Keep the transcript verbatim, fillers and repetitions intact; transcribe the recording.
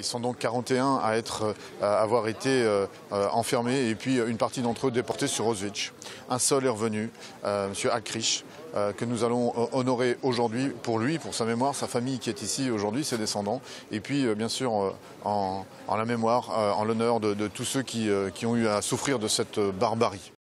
Ils sont donc quarante et un à, être, à avoir été euh, enfermés et puis une partie d'entre eux déportés sur Auschwitz. Un seul est revenu, euh, M. Akrich, euh, que nous allons honorer aujourd'hui pour lui, pour sa mémoire, sa famille qui est ici aujourd'hui, ses descendants. Et puis euh, bien sûr euh, en, en la mémoire, euh, en l'honneur de, de tous ceux qui, euh, qui ont eu à souffrir de cette barbarie.